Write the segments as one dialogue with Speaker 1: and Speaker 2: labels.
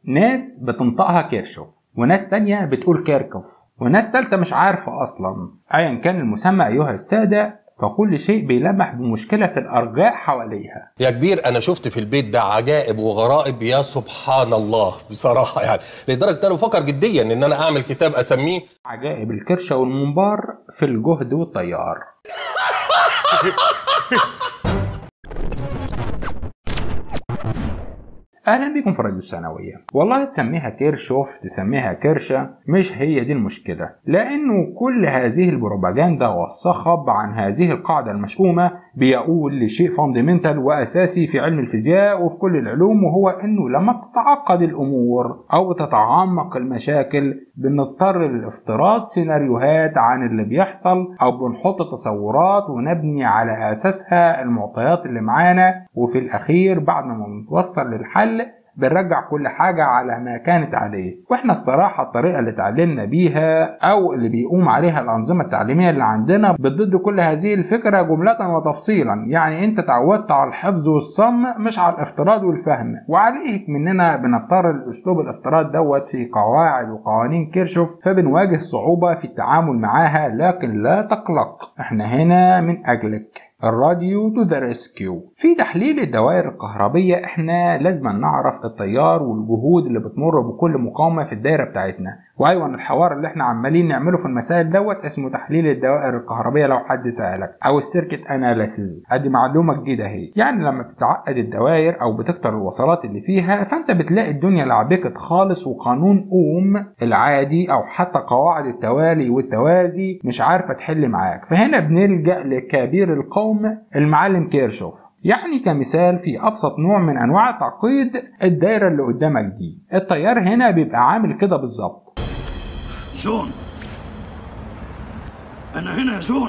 Speaker 1: ناس بتنطقها كيرشوف، وناس تانية بتقول كيركوف، وناس تالتة مش عارفة أصلا. أيا كان المسمى أيها السادة، فكل شيء بيلمح بمشكلة في الأرجاء حواليها.
Speaker 2: يا كبير أنا شفت في البيت ده عجائب وغرائب يا سبحان الله بصراحة، يعني لدرجة أنا بفكر جديا إن أنا أعمل كتاب أسميه
Speaker 1: عجائب الكرشة والمنبار في الجهد والطيار. اهلا بكم في راديو الثانويه. والله تسميها كيرشوف تسميها كرشه، مش هي دي المشكله، لانه كل هذه البروباجندا والصخب عن هذه القاعده المشؤومه بيقول لشيء فاندمنتال واساسي في علم الفيزياء وفي كل العلوم، وهو انه لما بتتعقد الامور او بتتعمق المشاكل بنضطر لافتراض سيناريوهات عن اللي بيحصل، او بنحط تصورات ونبني على اساسها المعطيات اللي معانا، وفي الاخير بعد ما نتوصل للحل بنرجع كل حاجة على ما كانت عليه. واحنا الصراحة الطريقة اللي اتعلمنا بيها او اللي بيقوم عليها الانظمة التعليمية اللي عندنا بتضد كل هذه الفكرة جملة وتفصيلا. يعني انت تعودت على الحفظ والصم مش على الافتراض والفهم، وعليك مننا بنضطر لاسلوب الافتراض دوت في قواعد وقوانين كيرشوف، فبنواجه صعوبة في التعامل معاها. لكن لا تقلق، احنا هنا من اجلك. الراديو تو ذا ريسكيو. في تحليل الدوائر الكهربية احنا لازم نعرف التيار والجهود اللي بتمر بكل مقاومة في الدايرة بتاعتنا. وايوه الحوار اللي احنا عمالين نعمله في المسائل دوت اسمه تحليل الدوائر الكهربية لو حد سألك، او السيركت اناليسيز. ادي معلومة جديدة اهي. يعني لما بتتعقد الدوائر او بتكتر الوصلات اللي فيها، فانت بتلاقي الدنيا لعبكت خالص، وقانون اوم العادي او حتى قواعد التوالي والتوازي مش عارفة تحل معاك. فهنا بنلجأ لكبير القوم المعلم كيرشوف. يعني كمثال في أبسط نوع من أنواع تعقيد الدايرة اللي قدامك دي، التيار هنا بيبقى عامل كده بالظبط.
Speaker 3: جون، أنا هنا يا جون،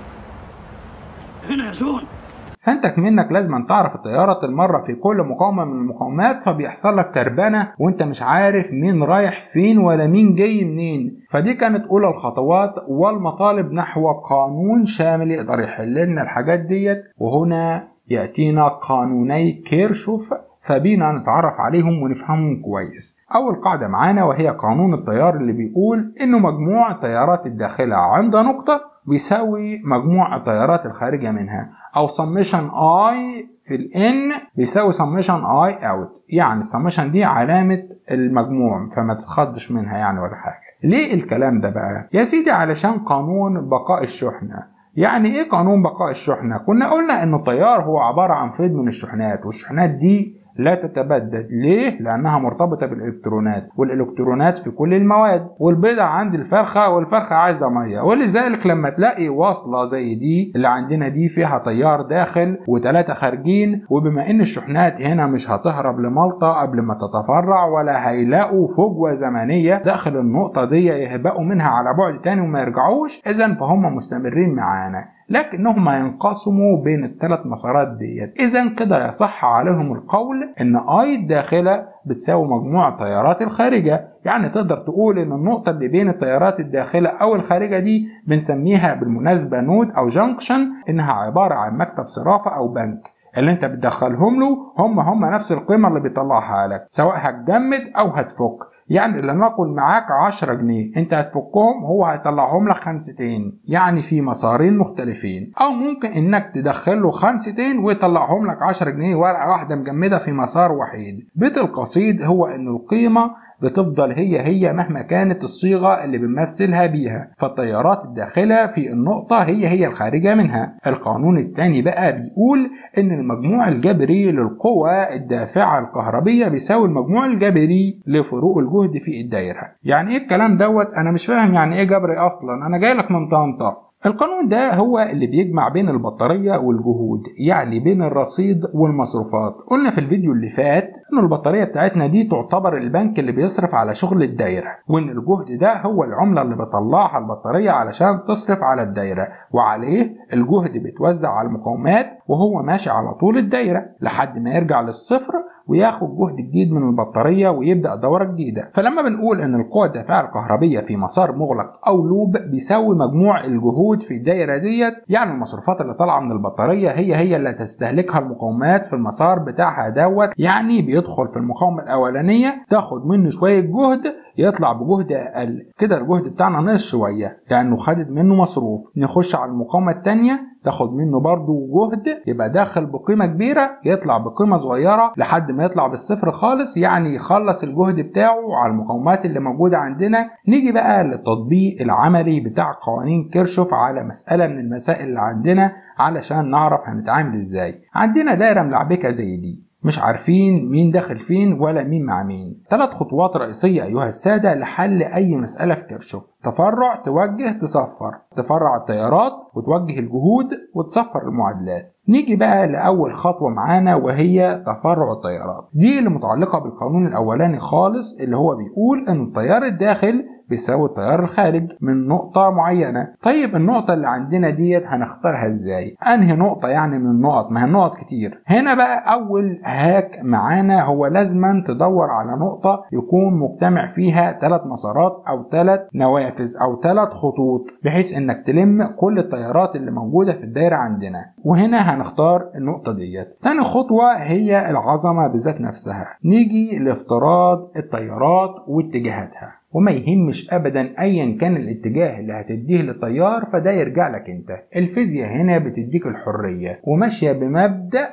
Speaker 3: هنا يا جون.
Speaker 1: فانت كمنك لازم تعرف التيارات المرة في كل مقاومة من المقاومات، فبيحصل لك تربانة وانت مش عارف مين رايح فين ولا مين جاي منين. فدي كانت اولى الخطوات والمطالب نحو قانون شامل يقدر يحل لنا الحاجات ديت. وهنا يأتينا قانوني كيرشوف، فبينا نتعرف عليهم ونفهمهم كويس. أول قاعدة معانا وهي قانون التيار، اللي بيقول إنه مجموع التيارات الداخلة عند نقطة بيساوي مجموع التيارات الخارجة منها، أو summation I في ال N بيساوي summation I out. يعني السمشن دي علامة المجموع، فما تتخضش منها يعني ولا حاجة. ليه الكلام ده بقى؟ يا سيدي علشان قانون بقاء الشحنة. يعني ايه قانون بقاء الشحنة؟ كنا قلنا ان التيار هو عبارة عن فيض من الشحنات، والشحنات دي لا تتبدد. ليه؟ لأنها مرتبطة بالإلكترونات، والإلكترونات في كل المواد، والبيضة عند الفرخة والفرخة عايزة مية. ولذلك لما تلاقي واصلة زي دي اللي عندنا دي فيها تيار داخل و3 خارجين، وبما إن الشحنات هنا مش هتهرب لملطة قبل ما تتفرع، ولا هيلاقوا فجوة زمنية داخل النقطة دي يهبقوا منها على بعد تاني وما يرجعوش، إذن فهم مستمرين معانا، لكنهم ينقسموا بين ال3 مسارات ديت. إذن كده يصح عليهم القول إن I الداخلة بتساوي مجموع التيارات الخارجة. يعني تقدر تقول إن النقطة اللي بين التيارات الداخلة أو الخارجة دي بنسميها بالمناسبة نود أو جنكشن، إنها عبارة عن مكتب صرافة أو بنك. اللي انت بتدخلهم له هم نفس القيمة اللي بيطلعها لك، سواء هتجمد أو هتفك. يعني لنقل معاك 10 جنيه، انت هتفكهم هو هيطلعهم لك 5، يعني في مسارين مختلفين. او ممكن انك تدخله 5 ويطلعهم لك 10 جنيه ورقة واحدة مجمدة في مسار وحيد. بيت القصيد هو ان القيمة بتفضل هي مهما كانت الصيغة اللي بنمثلها بيها، فالتيارات الداخلة في النقطة هي الخارجة منها. القانون الثاني بقى بيقول ان المجموع الجبري للقوى الدافعة الكهربية بيساوي المجموع الجبري لفروق الجهد في الدايرة. يعني ايه الكلام دوت؟ انا مش فاهم يعني ايه جبري اصلا، انا جاي لك من طنطا. القانون ده هو اللي بيجمع بين البطارية والجهود، يعني بين الرصيد والمصروفات. قلنا في الفيديو اللي فات ان البطارية بتاعتنا دي تعتبر البنك اللي بيصرف على شغل الدايرة، وان الجهد ده هو العملة اللي بتطلعها البطارية علشان تصرف على الدايرة، وعليه الجهد بيتوزع على المقاومات وهو ماشي على طول الدايرة لحد ما يرجع للصفر وياخد جهد جديد من البطارية ويبدأ دورة جديدة. فلما بنقول ان القوة الدافعة الكهربية في مسار مغلق او لوب بيساوي مجموع الجهود موجود في الدايرة ديت، يعني المصروفات اللي طالعة من البطارية هي اللي هتستهلكها المقاومات في المسار بتاعها دوت. يعني بيدخل في المقاومة الأولانية تاخد منه شوية جهد يطلع بجهد أقل، كده الجهد بتاعنا نقص شوية لأنه خدت منه مصروف. نخش على المقاومة التانية تاخد منه برضو جهد، يبقى داخل بقيمة كبيرة يطلع بقيمة صغيرة لحد ما يطلع بالصفر خالص، يعني يخلص الجهد بتاعه على المقاومات اللي موجودة عندنا. نيجي بقى للتطبيق العملي بتاع قوانين كيرشوف على مسألة من المسائل اللي عندنا علشان نعرف هنتعامل ازاي. عندنا دايرة ملعبكة زي دي، مش عارفين مين داخل فين ولا مين مع مين. 3 خطوات رئيسية أيها السادة لحل أي مسألة في كيرشوف: تفرع، توجه، تصفر. تفرع التيارات وتوجه الجهود وتصفر المعادلات. نيجي بقى لأول خطوة معانا وهي تفرع التيارات، دي اللي متعلقة بالقانون الأولاني خالص اللي هو بيقول إن التيار الداخل بيساوي التيار الخارج من نقطة معينة. طيب النقطة اللي عندنا ديت هنختارها ازاي؟ انهي نقطة يعني من النقط؟ ما هي النقط كتير. هنا بقى اول هاك معانا هو لازما تدور على نقطة يكون مجتمع فيها 3 مسارات او 3 نوافذ او 3 خطوط، بحيث انك تلم كل التيارات اللي موجودة في الدايرة عندنا، وهنا هنختار النقطة ديت. تاني خطوة هي العظمة بذات نفسها. نيجي لافتراض التيارات واتجاهاتها، وما يهمش ابدا ايا كان الاتجاه اللي هتديه للتيار، فده يرجع لك انت. الفيزياء هنا بتديك الحرية وماشية بمبدأ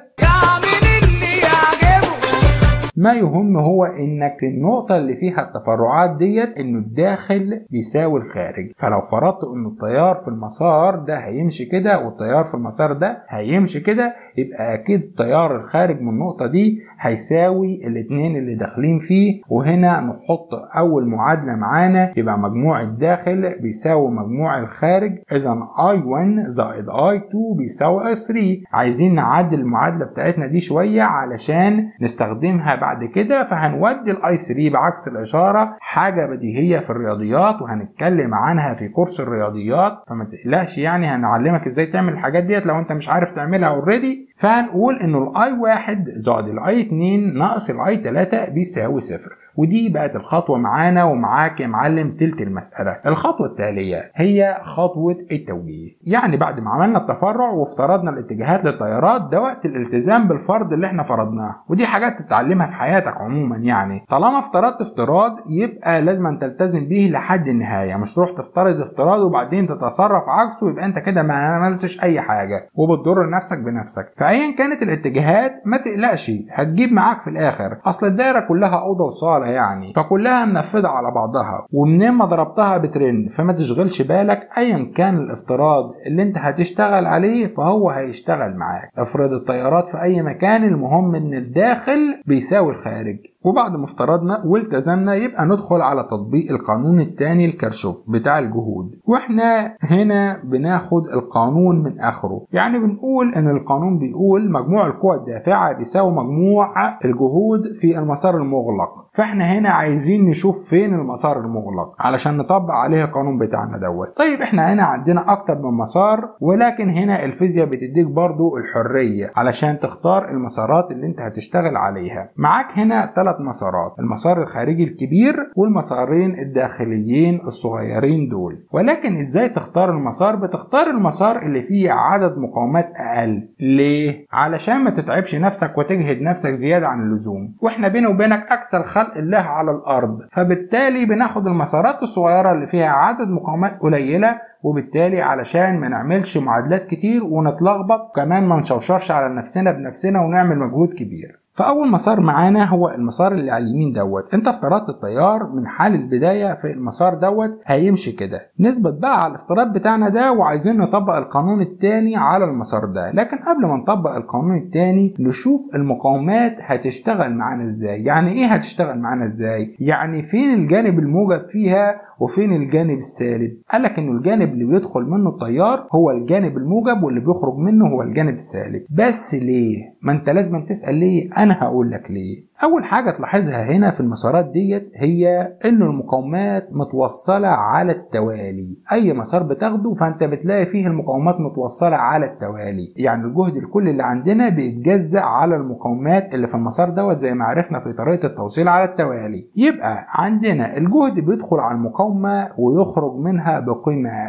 Speaker 1: ما يهم هو انك النقطة اللي فيها التفرعات ديت انه الداخل بيساوي الخارج. فلو فرضت ان التيار في المسار ده هيمشي كده والتيار في المسار ده هيمشي كده، يبقى اكيد التيار الخارج من النقطة دي هيساوي الاتنين اللي داخلين فيه. وهنا نحط اول معادلة معانا، يبقى مجموع الداخل بيساوي مجموع الخارج، اذا I1 زائد I2 بيساوي I3. عايزين نعدل المعادلة بتاعتنا دي شوية علشان نستخدمها بعد كده، فهنودي الاي 3 بعكس الاشاره، حاجه بديهيه في الرياضيات وهنتكلم عنها في كورس الرياضيات، فما تقلقش يعني هنعلمك ازاي تعمل الحاجات ديت لو انت مش عارف تعملها اوريدي. فهنقول انه الاي 1 زائد الاي 2 ناقص الاي 3 بيساوي 0. ودي بقت الخطوه معانا، ومعاك يا معلم تلت المساله. الخطوه التاليه هي خطوه التوجيه، يعني بعد ما عملنا التفرع وافترضنا الاتجاهات للتيارات ده وقت الالتزام بالفرض اللي احنا فرضناه، ودي حاجات تتعلمها في حياتك عموما. يعني طالما افترضت افتراض يبقى لازم تلتزم به لحد النهايه، مش تروح تفترض افتراض وبعدين تتصرف عكسه، يبقى انت كده ما عملتش اي حاجه وبتضر نفسك بنفسك. فايا كانت الاتجاهات ما تقلقش هتجيب معاك في الاخر، اصل الدايره كلها اوضه وصاله يعني، فكلها منفذه على بعضها ومنين ما ضربتها بترن، فما تشغلش بالك ايا كان الافتراض اللي انت هتشتغل عليه فهو هيشتغل معاك. افرض التيارات في اي مكان، المهم ان الداخل بيساوي الخارج. وبعد ما افترضنا والتزمنا يبقى ندخل على تطبيق القانون الثاني لكيرشوف بتاع الجهود. واحنا هنا بناخد القانون من اخره، يعني بنقول ان القانون بيقول مجموع القوى الدافعة بيساوي مجموع الجهود في المسار المغلق. فاحنا هنا عايزين نشوف فين المسار المغلق علشان نطبق عليه القانون بتاعنا دوت. طيب احنا هنا عندنا اكتر من مسار، ولكن هنا الفيزياء بتديك برضو الحرية علشان تختار المسارات اللي انت هتشتغل عليها. معاك هنا 3 مسارات، المسار الخارجي الكبير والمسارين الداخليين الصغيرين دول. ولكن ازاي تختار المسار؟ بتختار المسار اللي فيه عدد مقاومات اقل. ليه؟ علشان ما تتعبش نفسك وتجهد نفسك زيادة عن اللزوم، واحنا بيني وبينك اكثر خلق الله على الارض، فبالتالي بناخد المسارات الصغيرة اللي فيها عدد مقاومات قليلة، وبالتالي علشان ما نعملش معادلات كتير ونتلخبط، كمان ما نشوشرش على نفسنا بنفسنا ونعمل مجهود كبير. فأول مسار معانا هو المسار اللي على اليمين دوت. انت افترضت التيار من حال البداية في المسار دوت هيمشي كده. نثبت بقى على الافتراض بتاعنا ده وعايزين نطبق القانون التاني على المسار ده، لكن قبل ما نطبق القانون التاني نشوف المقاومات هتشتغل معانا ازاي. يعني ايه هتشتغل معانا ازاي؟ يعني فين الجانب الموجب فيها وفين الجانب السالب؟ قالك انه الجانب اللي بيدخل منه التيار هو الجانب الموجب واللي بيخرج منه هو الجانب السالب. بس ليه؟ ما انت لازم تسأل ليه، انا هقول لك ليه. اول حاجة تلاحظها هنا في المسارات ديت هي ان المقاومات متوصلة على التوالي. اي مسار بتاخده فانت بتلاقي فيه المقاومات متوصلة على التوالي، يعني الجهد الكلي اللي عندنا بيتجزأ على المقاومات اللي في المسار دوت زي ما عرفنا في طريقة التوصيل على التوالي. يبقى عندنا الجهد بيدخل على المقاومة ويخرج منها بقيمة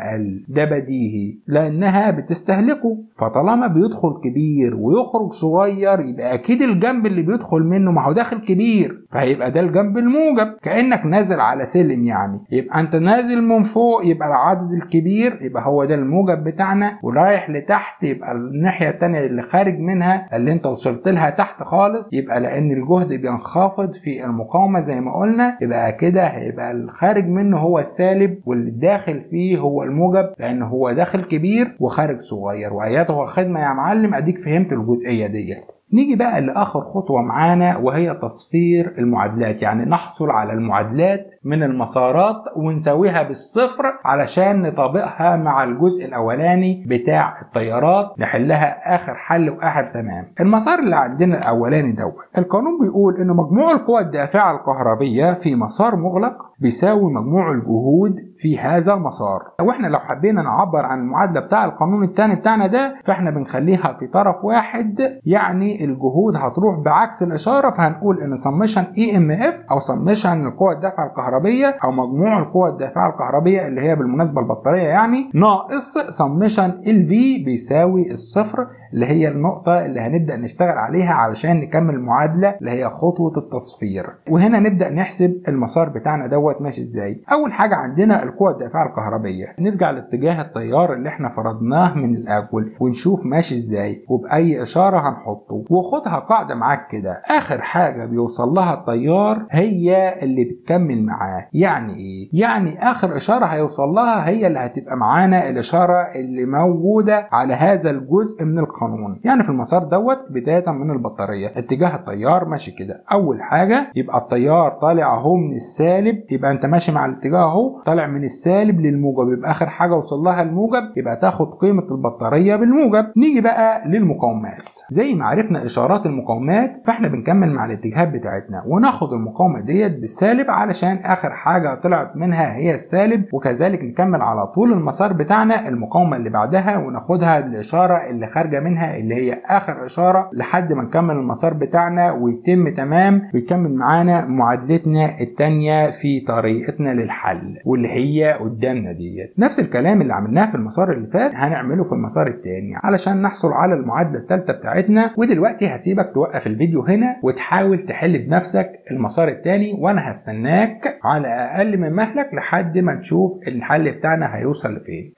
Speaker 1: أقل، ده بديهي لأنها بتستهلكه. فطالما بيدخل كبير ويخرج صغير يبقى أكيد الجنب اللي بيدخل منه ما هو داخل كبير، فهيبقى ده الجنب الموجب. كأنك نازل على سلم، يعني يبقى أنت نازل من فوق يبقى العدد الكبير يبقى هو ده الموجب بتاعنا، ورايح لتحت يبقى الناحية التانية اللي خارج منها اللي انت وصلت لها تحت خالص، يبقى لأن الجهد بينخفض في المقاومة زي ما قلنا يبقى كده هيبقى الخارج منه هو السالب واللي داخل فيه هو الموجب، لأن هو داخل كبير وخارج صغير. وآياته خدمة يا معلم، أديك فهمت الجزئية دي. نيجي بقى لآخر خطوة معانا وهي تصفير المعادلات، يعني نحصل على المعادلات من المسارات ونسويها بالصفر علشان نطابقها مع الجزء الأولاني بتاع التيارات، نحلها آخر حل وآخر تمام. المسار اللي عندنا الأولاني دوت، القانون بيقول إن مجموع القوى الدافعة الكهربية في مسار مغلق بيساوي مجموع الجهود في هذا المسار. واحنا لو حبينا نعبر عن المعادلة بتاع القانون الثاني بتاعنا ده فاحنا بنخليها في طرف واحد، يعني الجهود هتروح بعكس الإشارة، فهنقول إن سمشن EMF أو سمشن القوى الدافعة الكهربية أو مجموع القوى الدافعة الكهربية اللي هي بالمناسبة البطارية يعني ناقص سمشن LV بيساوي الصفر، اللي هي النقطة اللي هنبدأ نشتغل عليها علشان نكمل المعادلة اللي هي خطوة التصفير. وهنا نبدأ نحسب المسار بتاعنا دوت ماشي ازاي. أول حاجة عندنا القوة الدافعة الكهربية، نرجع لاتجاه التيار اللي احنا فرضناه من الأول ونشوف ماشي ازاي، وبأي إشارة هنحطه. وخدها قاعدة معاك كده، آخر حاجة بيوصل لها التيار هي اللي بتكمل معاه. يعني إيه؟ يعني آخر إشارة هيوصل لها هي اللي هتبقى معانا الإشارة اللي موجودة على هذا الجزء من القانون. يعني في المسار دوت بداية من البطارية اتجاه التيار ماشي كده، أول حاجة يبقى التيار طالع اهو من السالب، يبقى أنت ماشي مع الاتجاه اهو طالع من السالب للموجب، يبقى آخر حاجة وصل لها الموجب، يبقى تاخد قيمة البطارية بالموجب. نيجي بقى للمقاومات، زي ما عرفنا إشارات المقاومات فاحنا بنكمل مع الاتجاهات بتاعتنا وناخد المقاومة ديت بالسالب علشان آخر حاجة طلعت منها هي السالب، وكذلك نكمل على طول المسار بتاعنا المقاومة اللي بعدها وناخدها بالإشارة اللي خارجة منها اللي هي آخر إشارة لحد ما نكمل المسار بتاعنا ويتم تمام ويكمل معانا معادلتنا التانية في طريقتنا للحل واللي هي قدامنا ديت. نفس الكلام اللي عملناه في المسار اللي فات هنعمله في المسار التاني علشان نحصل على المعادلة الثالثة بتاعتنا. ودلوقتي هسيبك توقف الفيديو هنا وتحاول تحل بنفسك المسار التاني، وانا هستناك على اقل من مهلك لحد ما نشوف الحل بتاعنا هيوصل لفين.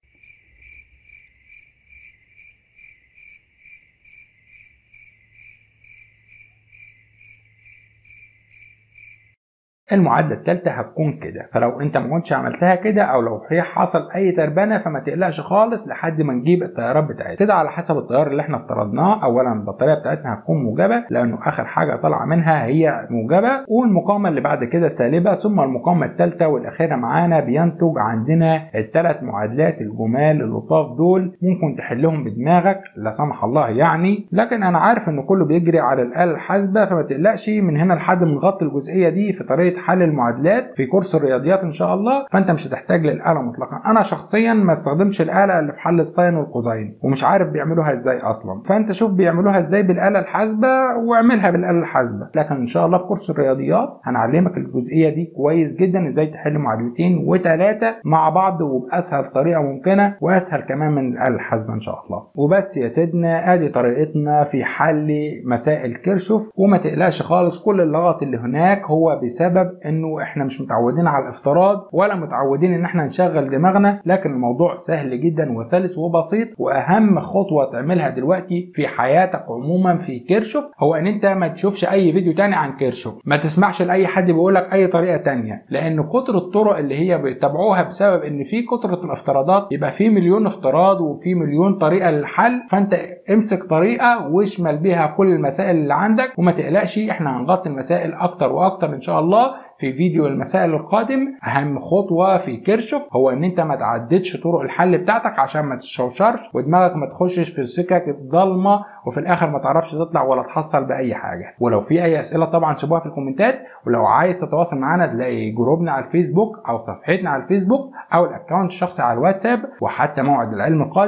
Speaker 1: المعادله الثالثه هتكون كده، فلو انت ما كنتش عملتها كده او لو هي حصل اي تربنه فما تقلقش خالص لحد ما نجيب التيارات بتاعتنا كده على حسب التيار اللي احنا افترضناه. اولا البطاريه بتاعتنا هتكون موجبه لانه اخر حاجه طالعه منها هي موجبه، والمقاومه اللي بعد كده سالبه، ثم المقاومه الثالثه والاخيره معانا بينتج عندنا الثلاث معادلات الجمال اللطاف دول. ممكن تحلهم بدماغك لا سمح الله يعني، لكن انا عارف ان كله بيجري على الاله الحاسبه، فما تقلقش من هنا لحد ما نغطي الجزئيه دي في طريقه حل المعادلات في كورس الرياضيات ان شاء الله، فانت مش هتحتاج للآلة مطلقا. انا شخصيا ما استخدمش الآلة اللي في حل الساين والكوزين ومش عارف بيعملوها ازاي اصلا، فانت شوف بيعملوها ازاي بالآلة الحاسبة واعملها بالآلة الحاسبة. لكن ان شاء الله في كورس الرياضيات هنعلمك الجزئية دي كويس جدا، ازاي تحل معادلتين وثلاثة مع بعض وباسهل طريقة ممكنة واسهل كمان من الآلة الحاسبة ان شاء الله. وبس يا سيدنا ادي طريقتنا في حل مسائل كيرشوف، وما تقلقش خالص كل اللغط اللي هناك هو بسبب انه احنا مش متعودين على الافتراض ولا متعودين ان احنا نشغل دماغنا، لكن الموضوع سهل جدا وسلس وبسيط. واهم خطوة تعملها دلوقتي في حياتك عموما في كيرشوف هو ان انت ما تشوفش اي فيديو تاني عن كيرشوف، ما تسمعش لاي حد بيقولك اي طريقة تانية، لان كتر الطرق اللي هي بيتبعوها بسبب ان في كترة الافتراضات يبقى في مليون افتراض وفي مليون طريقة للحل. فانت امسك طريقة واشمل بيها كل المسائل اللي عندك، وما تقلقش احنا هنغطي المسائل اكتر واكتر ان شاء الله في فيديو المسائل القادم. اهم خطوة في كيرشوف هو ان انت ما تعددش طرق الحل بتاعتك عشان ما تشوشرش ودماغك ما تخشش في السكك الضلمة وفي الاخر ما تعرفش تطلع ولا تحصل باي حاجة. ولو في اي اسئلة طبعا سيبوها في الكومنتات، ولو عايز تتواصل معانا تلاقي جروبنا على الفيسبوك او صفحتنا على الفيسبوك او الاكونت الشخصي على الواتساب، وحتى موعد العلم القادم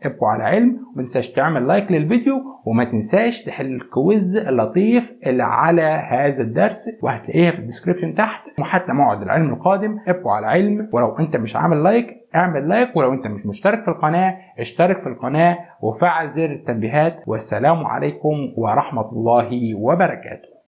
Speaker 1: ابقوا على علم، وما تنساش تعمل لايك للفيديو، وما تنساش تحل الكويز اللطيف اللي على هذا الدرس وهتلاقيها في الديسكريبشن تحت. وحتى موعد العلم القادم ابقوا على علم. ولو انت مش عامل لايك اعمل لايك، ولو انت مش مشترك في القناة اشترك في القناة وفعل زر التنبيهات. والسلام عليكم ورحمة الله وبركاته.